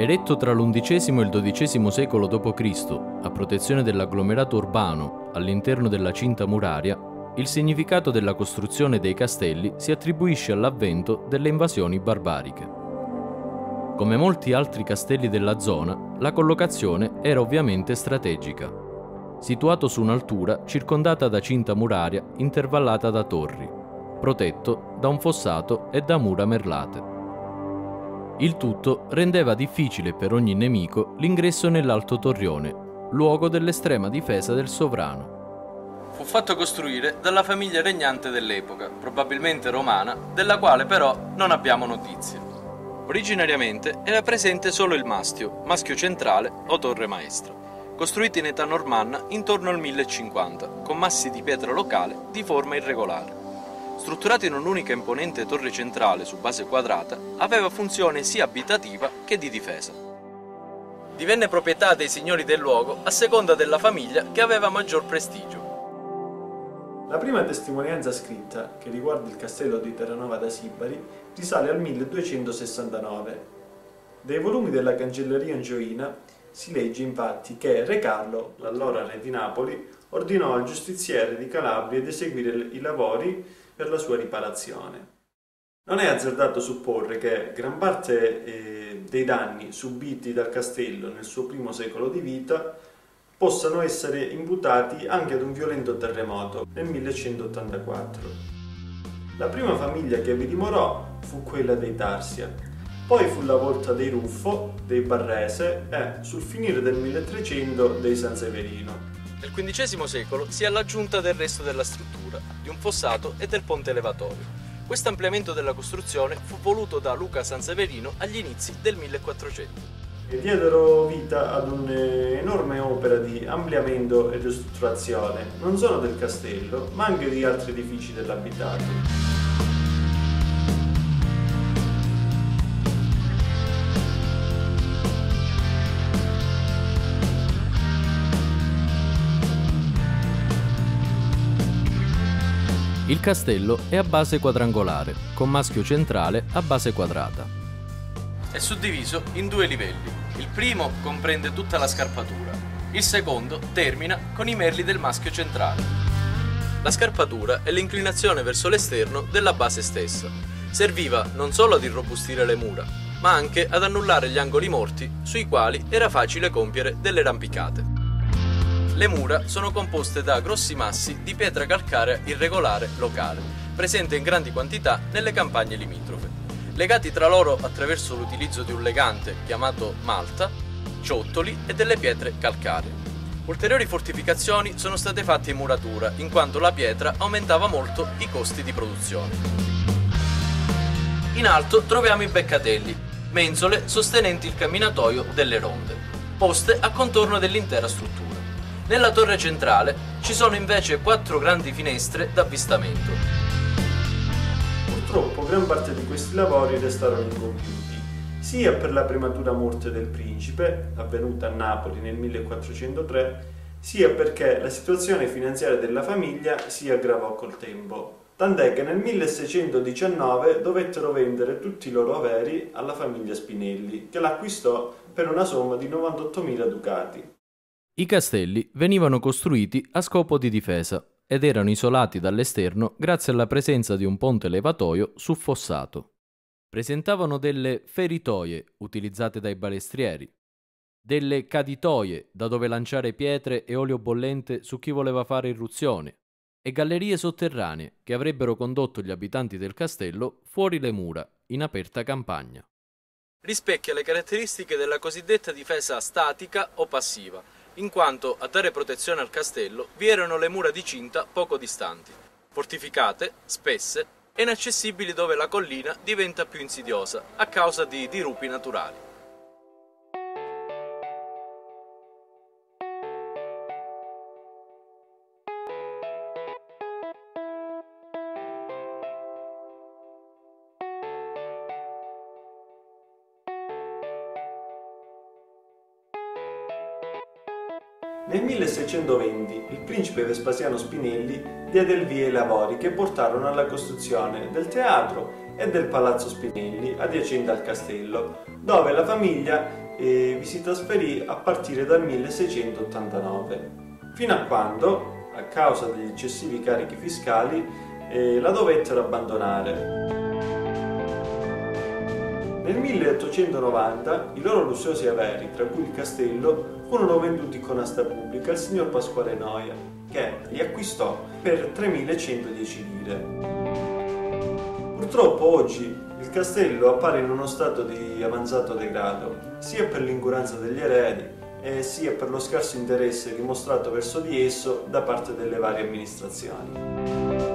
Eretto tra l'XI e il XII secolo d.C., a protezione dell'agglomerato urbano all'interno della cinta muraria, il significato della costruzione dei castelli si attribuisce all'avvento delle invasioni barbariche. Come molti altri castelli della zona, la collocazione era ovviamente strategica. Situato su un'altura circondata da cinta muraria intervallata da torri, protetto da un fossato e da mura merlate. Il tutto rendeva difficile per ogni nemico l'ingresso nell'Alto Torrione, luogo dell'estrema difesa del sovrano. Fu fatto costruire dalla famiglia regnante dell'epoca, probabilmente romana, della quale però non abbiamo notizie. Originariamente era presente solo il maschio centrale o torre maestra, costruito in età normanna intorno al 1050, con massi di pietra locale di forma irregolare. Strutturato in un'unica imponente torre centrale su base quadrata, aveva funzione sia abitativa che di difesa. Divenne proprietà dei signori del luogo a seconda della famiglia che aveva maggior prestigio. La prima testimonianza scritta, che riguarda il castello di Terranova da Sibari, risale al 1269. Dai volumi della Cancelleria Angioina si legge infatti che Re Carlo, l'allora re di Napoli, ordinò al giustiziere di Calabria di eseguire i lavori per la sua riparazione. Non è azzardato supporre che gran parte dei danni subiti dal castello nel suo primo secolo di vita possano essere imputati anche ad un violento terremoto nel 1184. La prima famiglia che vi dimorò fu quella dei Tarsia, poi fu la volta dei Ruffo, dei Barrese e, sul finire del 1300, dei Sanseverino. Nel XV secolo si è all'aggiunta del resto della struttura, di un fossato e del ponte levatoio. Questo ampliamento della costruzione fu voluto da Luca Sanseverino agli inizi del 1400. E diedero vita ad un'enorme opera di ampliamento e ristrutturazione, non solo del castello, ma anche di altri edifici dell'abitato. Il castello è a base quadrangolare, con maschio centrale a base quadrata. È suddiviso in due livelli. Il primo comprende tutta la scarpatura, il secondo termina con i merli del maschio centrale. La scarpatura è l'inclinazione verso l'esterno della base stessa. Serviva non solo ad irrobustire le mura, ma anche ad annullare gli angoli morti sui quali era facile compiere delle rampicate. Le mura sono composte da grossi massi di pietra calcarea irregolare locale, presente in grandi quantità nelle campagne limitrofe, legati tra loro attraverso l'utilizzo di un legante chiamato malta, ciottoli e delle pietre calcaree. Ulteriori fortificazioni sono state fatte in muratura, in quanto la pietra aumentava molto i costi di produzione. In alto troviamo i beccatelli, mensole sostenenti il camminatoio delle ronde, poste a contorno dell'intera struttura. Nella torre centrale ci sono invece 4 grandi finestre d'avvistamento. Purtroppo gran parte di questi lavori restarono incompiuti, sia per la prematura morte del principe, avvenuta a Napoli nel 1403, sia perché la situazione finanziaria della famiglia si aggravò col tempo, tant'è che nel 1619 dovettero vendere tutti i loro averi alla famiglia Spinelli, che l'acquistò per una somma di 98.000 ducati. I castelli venivano costruiti a scopo di difesa ed erano isolati dall'esterno grazie alla presenza di un ponte levatoio su fossato. Presentavano delle feritoie utilizzate dai balestrieri, delle caditoie da dove lanciare pietre e olio bollente su chi voleva fare irruzione e gallerie sotterranee che avrebbero condotto gli abitanti del castello fuori le mura, in aperta campagna. Rispecchia le caratteristiche della cosiddetta difesa statica o passiva, in quanto a dare protezione al castello vi erano le mura di cinta poco distanti, fortificate, spesse e inaccessibili dove la collina diventa più insidiosa a causa di dirupi naturali. Nel 1620 il principe Vespasiano Spinelli diede il via ai lavori che portarono alla costruzione del teatro e del palazzo Spinelli adiacente al castello, dove la famiglia e vi si trasferì a partire dal 1689, fino a quando, a causa degli eccessivi carichi fiscali, la dovettero abbandonare. Nel 1890 i loro lussuosi averi, tra cui il castello, furono venduti con asta pubblica al signor Pasquale Noia, che li acquistò per 3.110 lire. Purtroppo oggi il castello appare in uno stato di avanzato degrado, sia per l'incuranza degli eredi e sia per lo scarso interesse dimostrato verso di esso da parte delle varie amministrazioni.